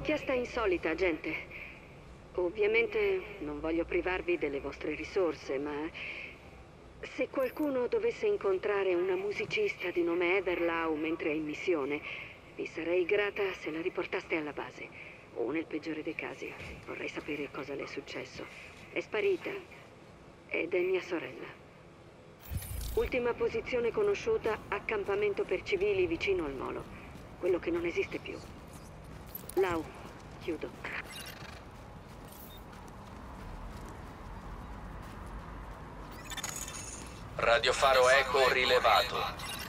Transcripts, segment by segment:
richiesta insolita, agente. Ovviamente non voglio privarvi delle vostre risorse, ma se qualcuno dovesse incontrare una musicista di nome Heather Lau mentre è in missione, vi sarei grata se la riportaste alla base. O nel peggiore dei casi, vorrei sapere cosa le è successo. È sparita ed è mia sorella. Ultima posizione conosciuta, accampamento per civili vicino al molo. Quello che non esiste più. Lau, chiudo. Radiofaro Eco rilevato.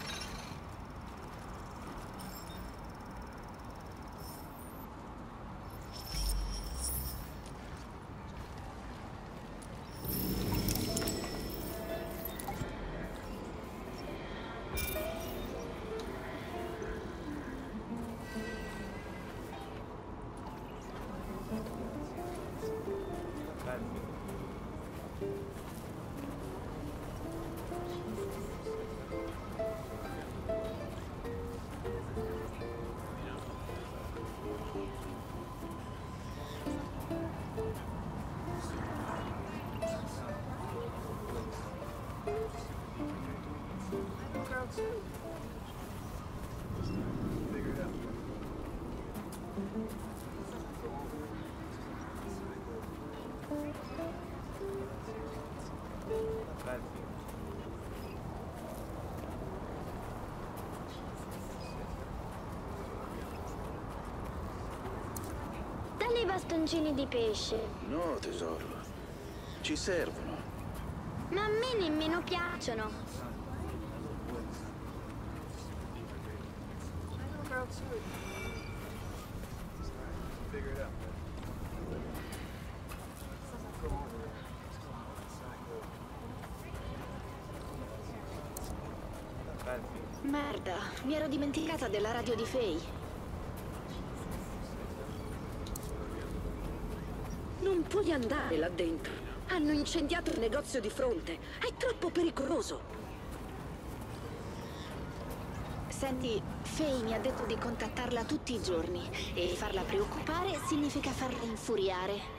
Dalle bastoncini di pesce. No, tesoro. Ci servono. Ma a me nemmeno piacciono. Merda, mi ero dimenticata della radio di Faye. Non puoi andare là dentro. Hanno incendiato il negozio di fronte. È troppo pericoloso. Senti, Faye mi ha detto di contattarla tutti i giorni e farla preoccupare significa farla infuriare.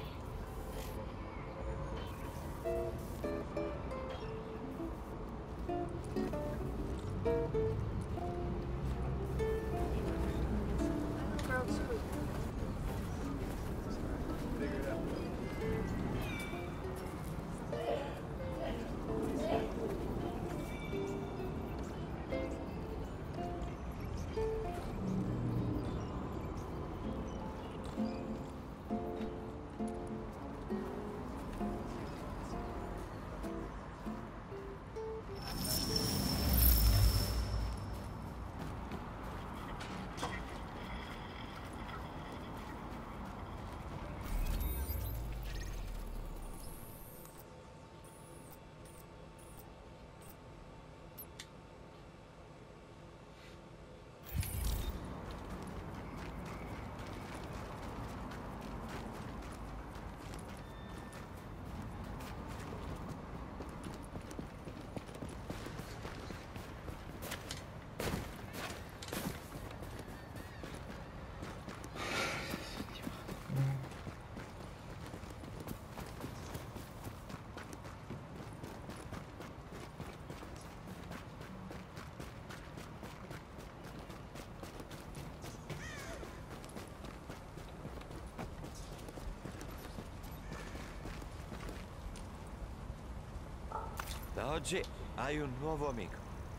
Da oggi hai un nuovo amico.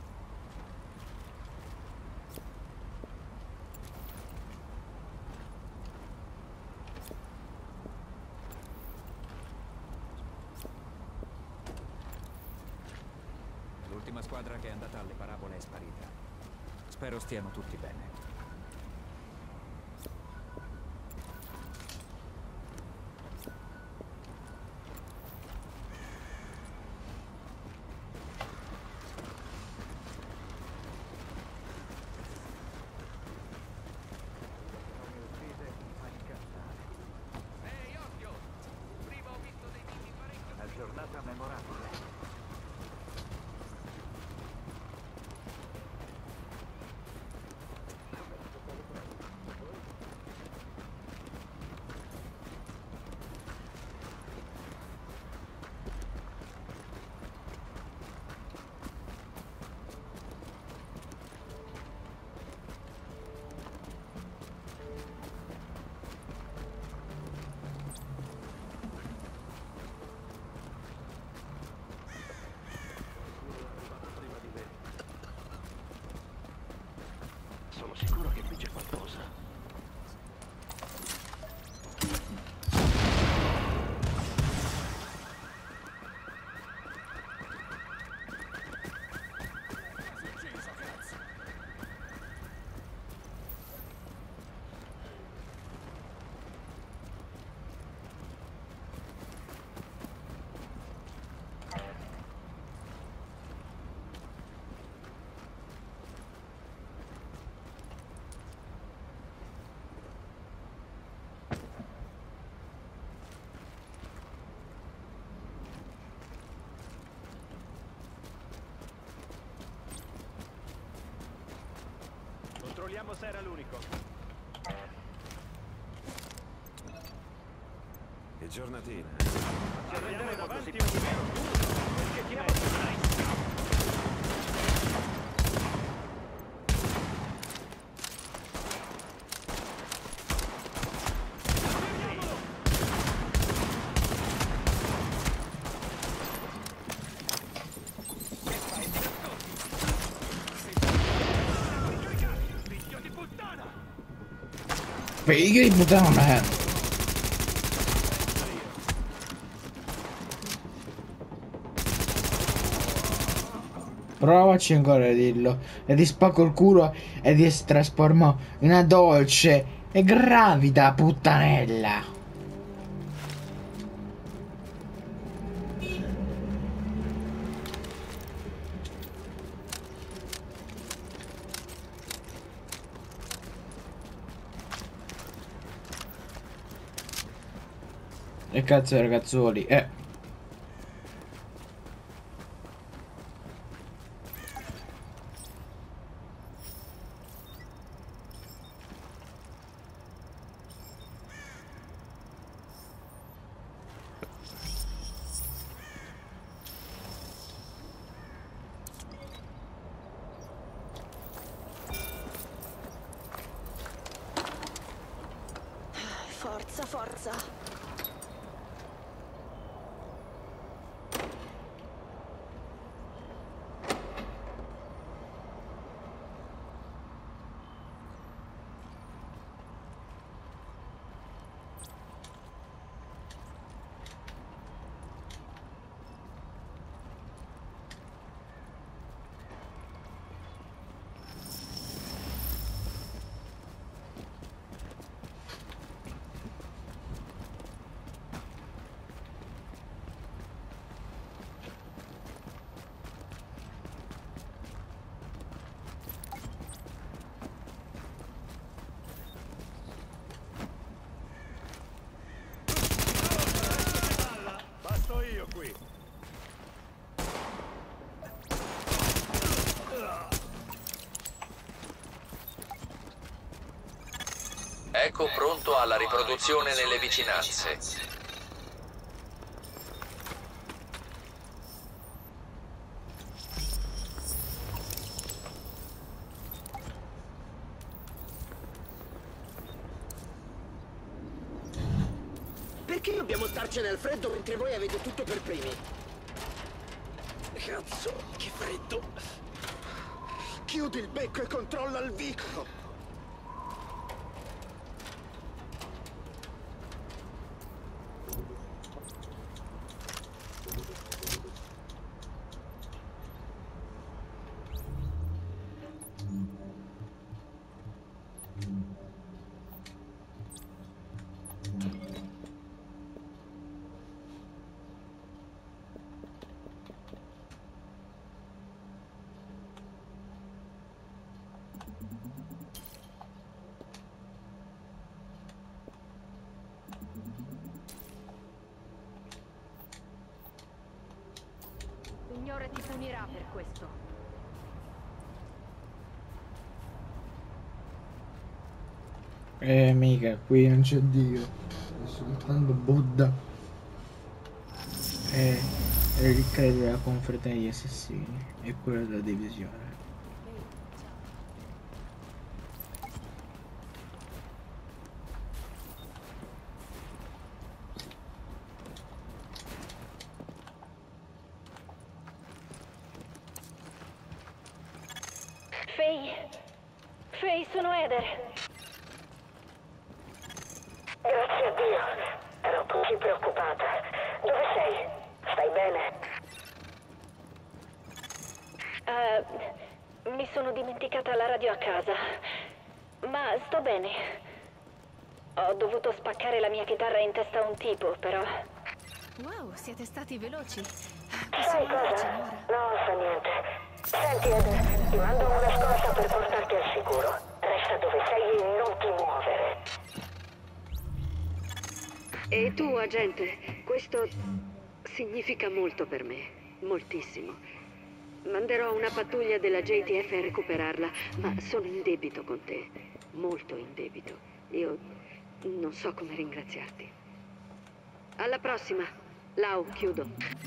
L'ultima squadra che è andata alle parabole è sparita. Spero stiano tutti bene. Giornata memorabile. sicuro che qui c'è qualcosa. Controlliamo se era l'unico. Che giornatina. Ci arrendiamo davanti a un vero duro. Perché tiriamo Figa di puttana, man. Provaci ancora a dirlo. E ti spacco il culo e ti trasformo in una dolce e gravida puttanella. E cazzo ragazzuoli, Forza, forza. Basto io qui. Eco pronto alla riproduzione nelle vicinanze. Perché dobbiamo starcene al freddo mentre voi avete tutto per primi? Cazzo, che freddo! Chiudi il becco e controlla il vicolo! Signore ti punirà per questo. Mica, qui non c'è Dio, è soltanto Buddha. E il credo della confraternita degli assassini e quello della divisione. Faye, sono Eder. Grazie a Dio. Ero così preoccupata. Dove sei? Stai bene? Mi sono dimenticata la radio a casa. Ma sto bene. Ho dovuto spaccare la mia chitarra in testa a un tipo, però... Wow, siete stati veloci. Sai cosa? No, fa niente. Senti, Ed, ti mando una scorta per portarti al sicuro. Resta dove sei e non ti muovere. E tu, agente, questo significa molto per me. Moltissimo. Manderò una pattuglia della JTF a recuperarla, ma sono in debito con te. Molto in debito. Io non so come ringraziarti. Alla prossima. Lau, chiudo.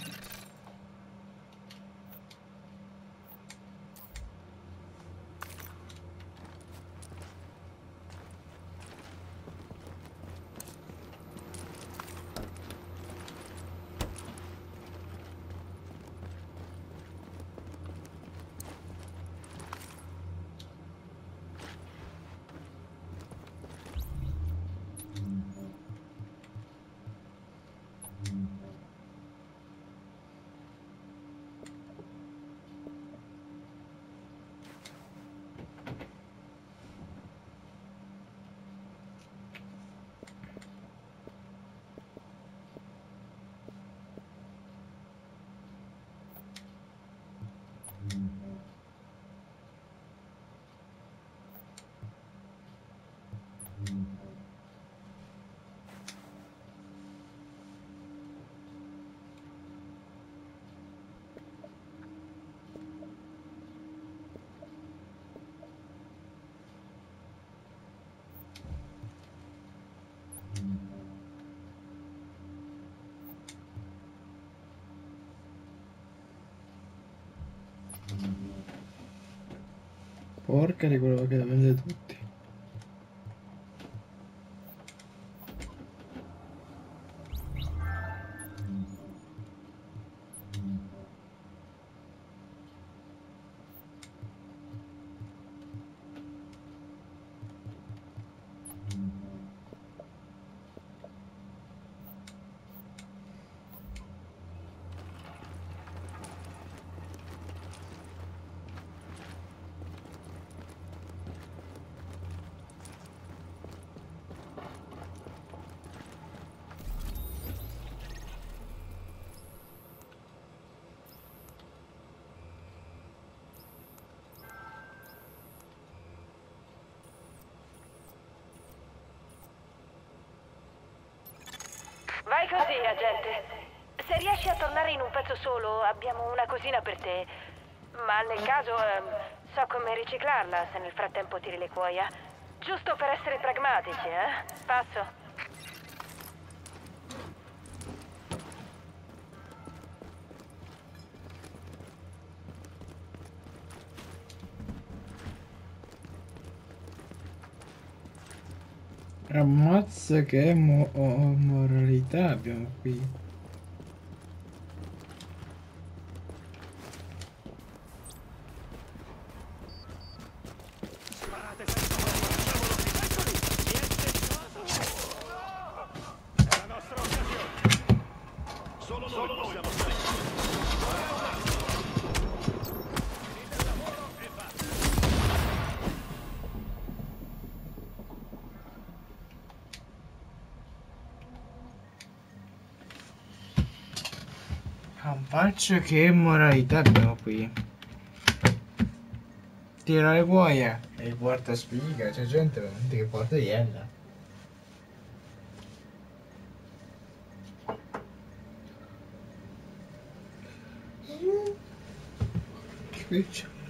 Porca di quello che vende tutti. Vai così, agente. Se riesci a tornare in un pezzo solo, abbiamo una cosina per te. Ma nel caso, so come riciclarla se nel frattempo tiri le cuoia. Giusto per essere pragmatici, Passo. Ammazza che moralità abbiamo qui. Faccio che moralità abbiamo qui. Tira le cuoia e il portaspiga, c'è gente veramente che porta iella. Qui c'è